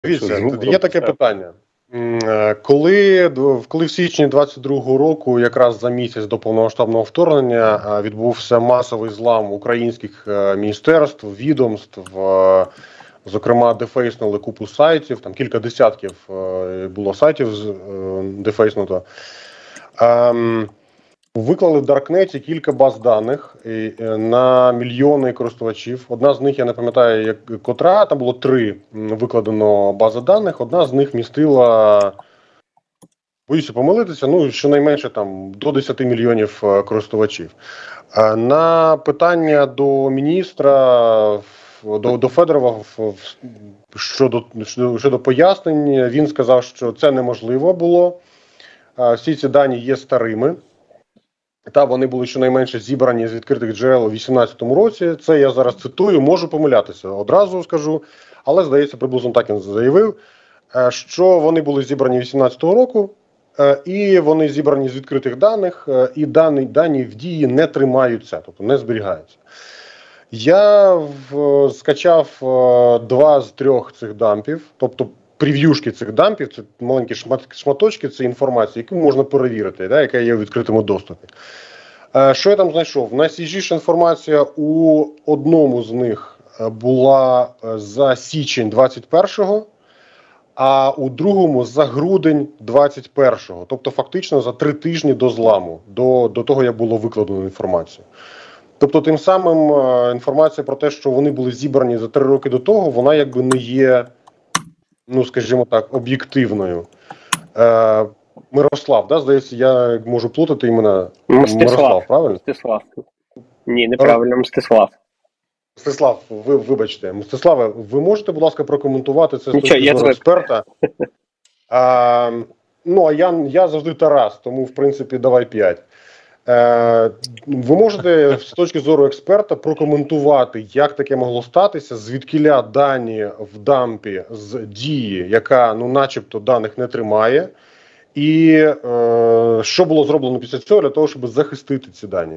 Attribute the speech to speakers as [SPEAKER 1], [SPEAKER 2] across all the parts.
[SPEAKER 1] Дивіться, є таке питання. Коли в січні 22-го року, якраз за місяць до повномасштабного вторгнення, відбувся масовий злам українських міністерств, відомств, зокрема, дефейснули купу сайтів, там кілька десятків було сайтів дефейснуто. Виклали в Даркнеті кілька баз даних на мільйони користувачів. Одна з них, я не пам'ятаю, котра, там було 3 викладено бази даних. Одна з них містила, боюся помилитися, щонайменше там до 10 мільйонів користувачів. На питання до міністра, до Федорова щодо пояснень, він сказав, що це неможливо було. Всі ці дані є старими. Та вони були щонайменше зібрані з відкритих джерел у 2018 році. Це я зараз цитую, можу помилятися, одразу скажу. Але, здається, приблизно так він заявив, що вони були зібрані 2018 року, і вони зібрані з відкритих даних, і дані в дії не тримаються, тобто не зберігаються. Я скачав 2 з 3 цих дампів, тобто прев'юшки цих дампів, це маленькі шматочки, це інформація, яку можна перевірити, яка є у відкритому доступі. Що я там знайшов? Найсвіжіша інформація у одному з них була за січень 21-го, а у другому за грудень 21-го. Тобто фактично за 3 тижні до зламу, до того, як було викладено інформацію. Тобто тим самим інформація про те, що вони були зібрані за 3 роки до того, вона якби не є, скажімо так, об'єктивною. Мирослав, здається, я можу плутати імена. Мирослав, правильно?
[SPEAKER 2] Мстислав. Ні, неправильно, Мстислав.
[SPEAKER 1] Мстислав, вибачте. Мстиславе, ви можете, будь ласка, прокоментувати це з точки зору експерта? А я завжди Тарас, тому, в принципі, давай 5. Ви можете з точки зору експерта прокоментувати, як таке могло статися, звідкіля дані в дампі з дії, яка начебто даних не тримає, і що було зроблено після цього для того, щоб захистити ці дані?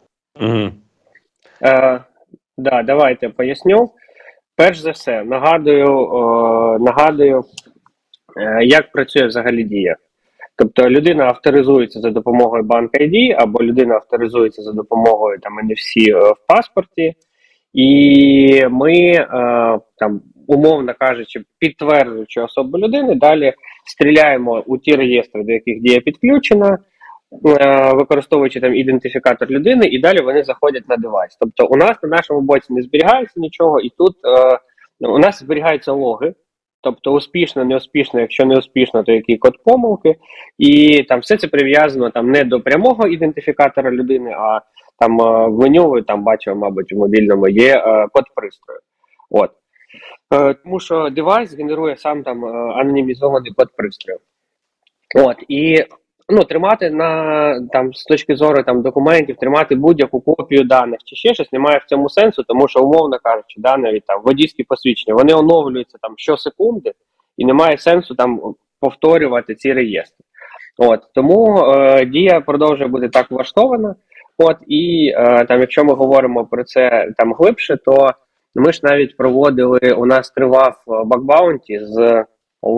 [SPEAKER 2] Давайте поясню. Перш за все, нагадую, як працює взагалі Дія. Тобто людина авторизується за допомогою BankID, або людина авторизується за допомогою NFC в паспорті, і ми, умовно кажучи, підтверджуючи особу людини, далі стріляємо у ті реєстри, до яких Дія підключена, використовуючи ідентифікатор людини, і далі вони заходять на девайс. Тобто у нас на нашому боці не зберігається нічого, і тут у нас зберігаються логи. Тобто успішно, неуспішно, якщо не успішно, то який код помилки. І все це прив'язано не до прямого ідентифікатора людини, а в меню, ви бачили, мабуть, в мобільному є код пристрою. Тому що девайс генерує сам анонімізований код пристрою. І тримати з точки зору документів, тримати будь-яку копію даних чи ще щось немає в цьому сенсу, тому що, умовно кажучи, навіть водійські посвідчення, вони оновлюються щосекунди, і немає сенсу повторювати ці реєстри. Тому Дія продовжує бути так влаштована. І якщо ми говоримо про це глибше, то ми ж навіть проводили, у нас тривав бакбаунті з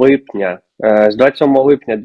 [SPEAKER 2] 27 липня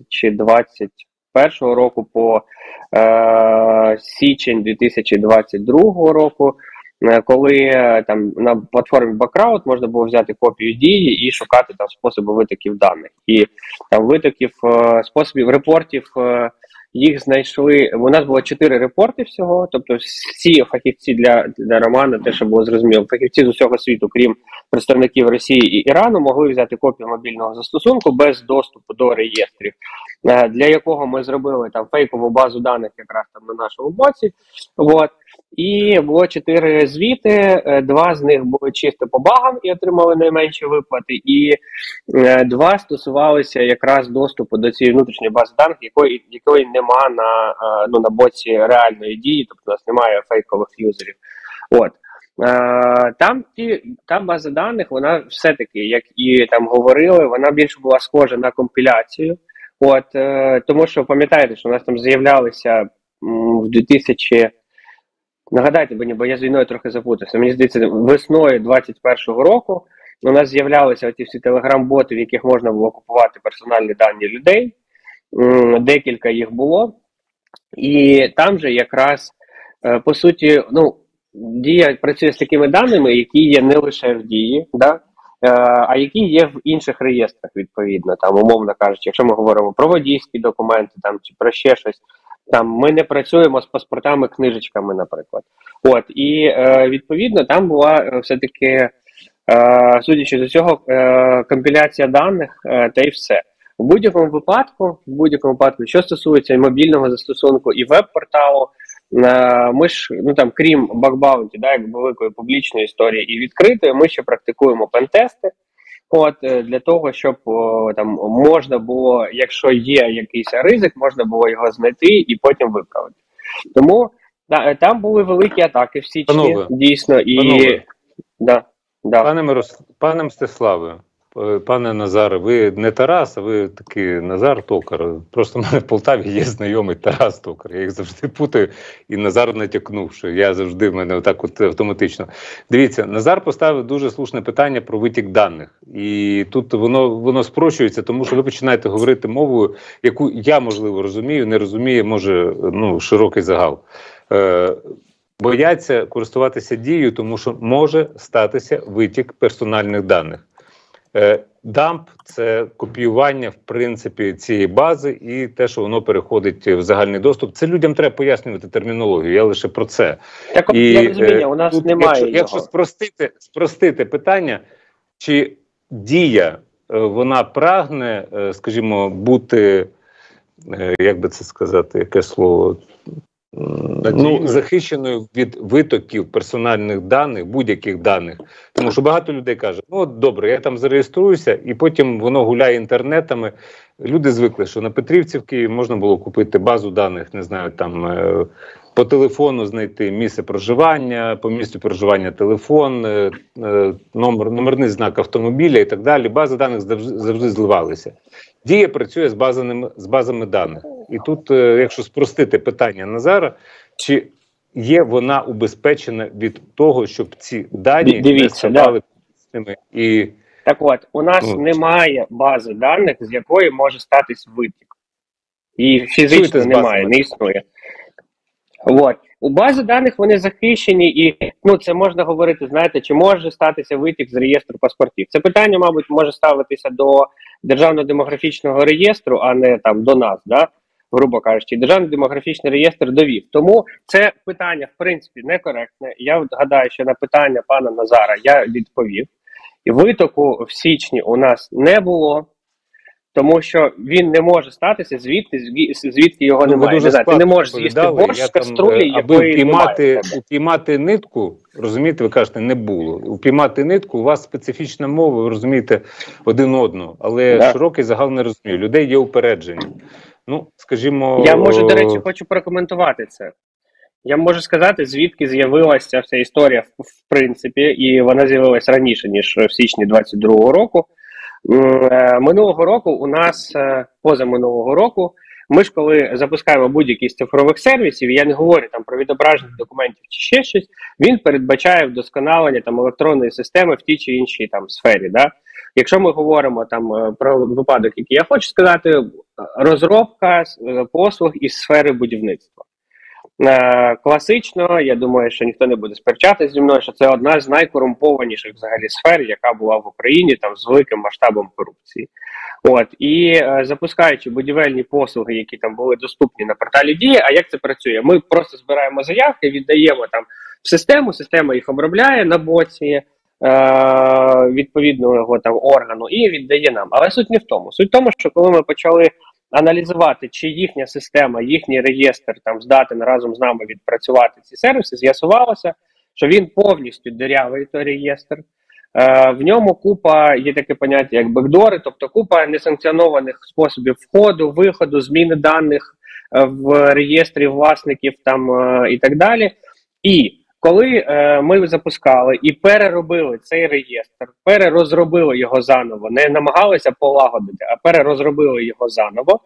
[SPEAKER 2] 2021 року по січень 2022 року, коли на платформі Backrowd можна було взяти копію Дії і шукати способи витоків даних. І витоків, способів репортів, їх знайшли, у нас було 4 репорти всього, тобто всі фахівці для Романа, те, що було зрозуміло, фахівці з усього світу, крім представників Росії і Ірану, могли взяти копію мобільного застосунку без доступу до реєстрів, для якого ми зробили фейкову базу даних якраз на нашому боці. І було 4 звіти, 2 з них були чисто по багам і отримали найменші виплати, і 2 стосувалися якраз доступу до цієї внутрішньої бази даних, якої нема на боці реальної Дії, тобто у нас немає фейкових юзерів. Та база даних, вона все-таки, як і говорили, вона більше була схожа на компіляцію. Тому що, пам'ятаєте, що у нас з'являлися в 2000... Нагадайте мені, бо я з війною трохи запутався. Мені здається, весною 21-го року у нас з'являлися оці всі телеграм-боти, в яких можна було купувати персональні дані людей. Декілька їх було. І там же якраз, по суті, ну, Дія працює з такими даними, які є не лише в Дії, да? А які є в інших реєстрах, відповідно, там, умовно кажучи, якщо ми говоримо про водійські документи там, чи про ще щось, там, ми не працюємо з паспортами, книжечками, наприклад. От, і відповідно там була все-таки, судячи з цього, компіляція даних та й все. В будь-якому випадку, що стосується і мобільного застосунку, і веб-порталу, ми ж, ну там, крім бакбаунті, да, як великої публічної історії і відкритої, ми ще практикуємо пентести, от, для того, щоб там можна було, якщо є якийсь ризик, можна було його знайти і потім виправити. Тому там були великі атаки в січні, дійсно, і
[SPEAKER 3] панове. Пане Мстиславе, пане Назаре, ви не Тарас, а ви такий Назар Токар. Просто в мене в Полтаві є знайомий Тарас Токар. Я їх завжди путаю, і Назар натякнув, що я завжди в мене отак от автоматично. Дивіться, Назар поставив дуже слушне питання про витік даних. І тут воно спрощується, тому що ви починаєте говорити мовою, яку я, можливо, розумію, не розуміє, може, ну, широкий загал. Бояться користуватися дією, тому що може статися витік персональних даних. Дамп – це копіювання, в принципі, цієї бази і те, що воно переходить в загальний доступ. Це людям треба пояснювати термінологію, я лише про це.
[SPEAKER 2] Так, я розумію, у нас тут, немає
[SPEAKER 3] якщо спростити питання, чи дія, вона прагне, скажімо, бути, як би це сказати, яке слово, ну, захищеною від витоків персональних даних, будь-яких даних. Тому що багато людей кажуть, ну от добре, я там зареєструюся, і потім воно гуляє інтернетами. Люди звикли, що на Петрівці в Києві можна було купити базу даних, не знаю, там по телефону знайти місце проживання, по місцю проживання телефон, номерний знак автомобіля і так далі. Бази даних завжди зливалися. Дія працює з базами даних. І тут, якщо спростити питання Назара, чи є вона убезпечена від того, щоб ці дані не ставали публічними і...
[SPEAKER 2] Так от, у нас немає бази даних, з якої може статись витік. І фізично немає, не існує. От. У бази даних вони захищені, і ну, це можна говорити, знаєте, чи може статися витік з реєстру паспортів. Це питання, мабуть, може ставитися до Державного демографічного реєстру, а не там до нас, да? Грубо кажучи. Державний демографічний реєстр довів. Тому це питання, в принципі, некоректне. Я гадаю, що на питання пана Назара я відповів. І витоку в січні у нас не було, тому що він не може статися звідки його немає. Не знаю, ти не можеш з'їсти борщ з каструлі, якої немає.
[SPEAKER 3] Упіймати нитку, розумієте, ви кажете, не було. Упіймати нитку, у вас специфічна мова, ви розумієте один одного, але широкий загал не розуміє. Людей є упередження. Ну, скажімо...
[SPEAKER 2] Я можу, до речі, хочу прокоментувати це. Я можу сказати, звідки з'явилася ця вся історія, в принципі, і вона з'явилася раніше, ніж в січні 22-го року. Минулого року у нас, позаминулого року, ми ж коли запускаємо будь-який з цифрових сервісів, я не говорю там про відображення документів чи ще щось, він передбачає вдосконалення там електронної системи в тій чи іншій там сфері. Да? Якщо ми говоримо там про випадок, який я хочу сказати, розробка послуг із сфери будівництва. Класично, я думаю, що ніхто не буде сперечатися зі мною, що це одна з найкорумпованіших взагалі сфер, яка була в Україні там з великим масштабом корупції. От, і запускаючи будівельні послуги, які там були доступні на порталі Дія, а як це працює? Ми просто збираємо заявки, віддаємо там в систему, система їх обробляє на боці відповідного там органу і віддає нам. Але суть не в тому. Суть в тому, що коли ми почали аналізувати, чи їхня система, їхній реєстр там здатен разом з нами відпрацювати ці сервіси, з'ясувалося, що він повністю дирявий, той реєстр. В ньому купа, є таке поняття, як бекдори, тобто купа несанкціонованих способів входу, виходу, зміни даних в реєстрі власників там і так далі. І коли ми запускали і переробили цей реєстр, перерозробили його заново, не намагалися полагодити, а перерозробили його заново,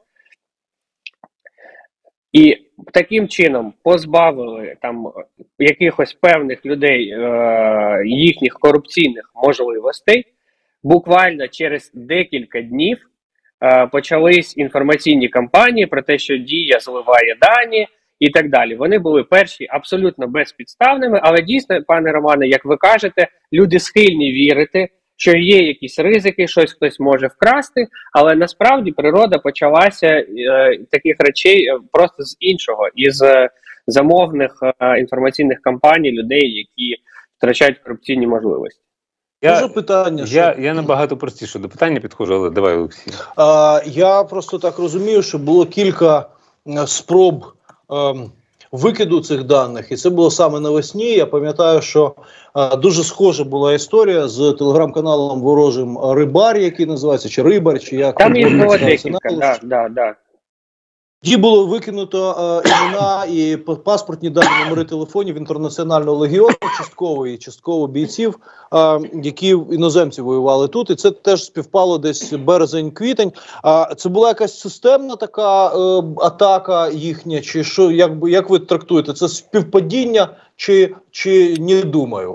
[SPEAKER 2] і таким чином позбавили там якихось певних людей їхніх корупційних можливостей, буквально через декілька днів почались інформаційні кампанії про те, що Дія зливає дані і так далі. Вони були перші абсолютно безпідставними, але дійсно, пане Романе, як ви кажете, люди схильні вірити, що є якісь ризики, щось хтось може вкрасти, але насправді природа почалася таких речей просто з іншого, із замовних інформаційних кампаній людей, які втрачають корупційні можливості.
[SPEAKER 4] Дуже питання.
[SPEAKER 3] Я набагато простіше до питання підходжу, але давай, Олексій.
[SPEAKER 4] Я просто так розумію, що було кілька спроб викиду цих даних, і це було саме навесні. Я пам'ятаю, що дуже схожа була історія з телеграм-каналом ворожим «Рибар», який називається, чи «Рибар», чи як.
[SPEAKER 2] Там їх було декілька, да.
[SPEAKER 4] Тоді було викинуто імена і паспортні дані, номери телефонів Інтернаціонального легіону, частково бійців, які іноземці воювали тут. І це теж співпало десь березень-квітень. Це була якась системна така атака їхня, чи що, як ви трактуєте? Це співпадіння чи не думаю?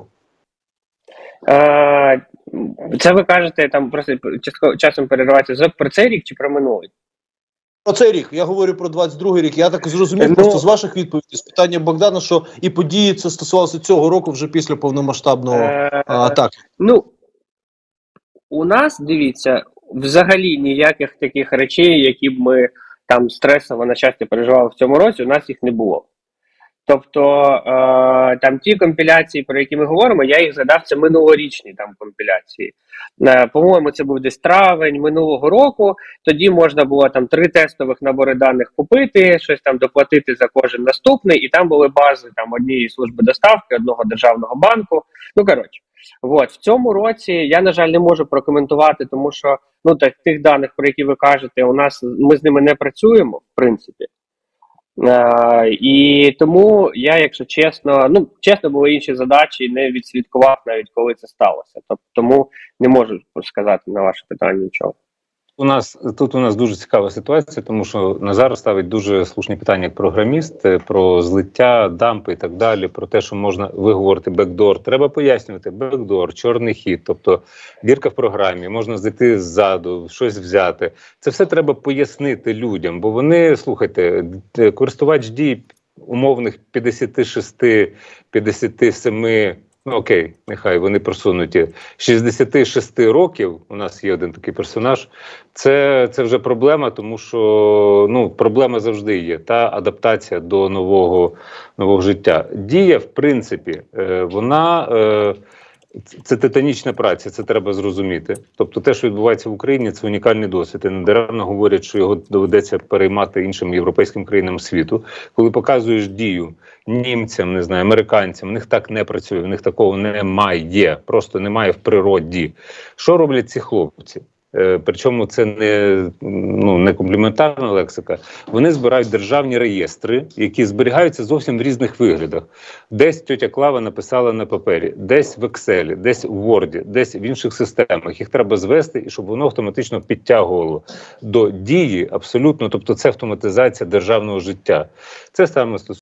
[SPEAKER 2] Це ви кажете, там просто часом переривається, про цей рік чи про минулий?
[SPEAKER 4] Про цей рік. Я говорю про 22-й рік. Я так зрозумів просто з ваших відповідей, з питання Богдана, що і події це стосувалося цього року вже після повномасштабного атаки.
[SPEAKER 2] Ну, у нас, дивіться, взагалі ніяких таких речей, які б ми там стресово на щастя переживали в цьому році, у нас їх не було. Тобто, там ті компіляції, про які ми говоримо, я їх згадав, це минулорічні там компіляції. По-моєму, це був десь травень минулого року, тоді можна було там 3 тестових набори даних купити, щось там доплатити за кожен наступний, і там були бази там однієї служби доставки, одного державного банку. Ну, коротше. В цьому році я, на жаль, не можу прокоментувати, тому що тих даних, про які ви кажете, ми з ними не працюємо, в принципі. І тому я, якщо чесно, були інші задачі, не відслідкував навіть, коли це сталося. Тому не можу сказати на ваше питання нічого.
[SPEAKER 3] Тут у нас дуже цікава ситуація, тому що Назар ставить дуже слушні питання як програміст про злиття, дампи і так далі, про те, що можна, ви говорите, бекдор. Треба пояснювати, бекдор, чорний хід, тобто дірка в програмі, можна зайти ззаду, щось взяти. Це все треба пояснити людям, бо вони, слухайте, користувач дій умовних 56, 57, окей, нехай вони просунуті, 66 років, у нас є один такий персонаж, це вже проблема, тому що проблема завжди є, та адаптація до нового життя. Дія, в принципі, вона... Це титанічна праця, це треба зрозуміти. Тобто те, що відбувається в Україні, це унікальний досвід. І недаремно говорять, що його доведеться переймати іншим європейським країнам світу. Коли показуєш Дію німцям, не знаю, американцям, в них так не працює, в них такого немає, просто немає в природі. Що роблять ці хлопці? Причому це не компліментарна лексика. Вони збирають державні реєстри, які зберігаються зовсім в різних виглядах. Десь тьотя Клава написала на папері, десь в Excel, десь в Word, десь в інших системах. Їх треба звести, і щоб воно автоматично підтягувало до Дії абсолютно. Тобто це автоматизація державного життя. Це саме стосується